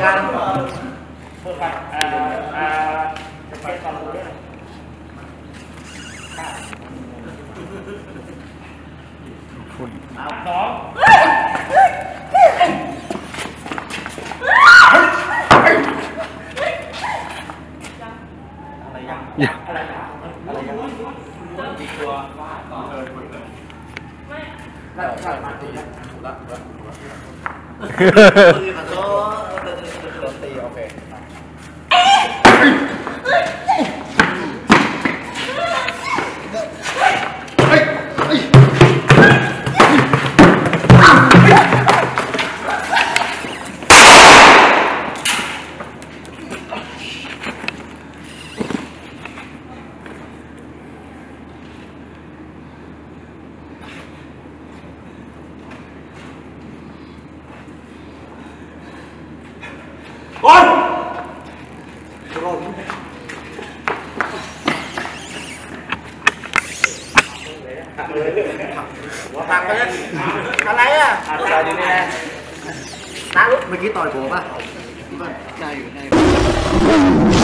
กันเพื่อปัดจะไปความรู้ด้วยสองอะไรยังอะไรยังดีตัวว่าต่อไม่ได้มาตีแล้วตีโอเคบอลหัวตักไปเลยอะไรอ่ะอะไรดีเนี่ยน้าลุกเมื่อกี้ต่อยผมป่ะใช่อยู่ใน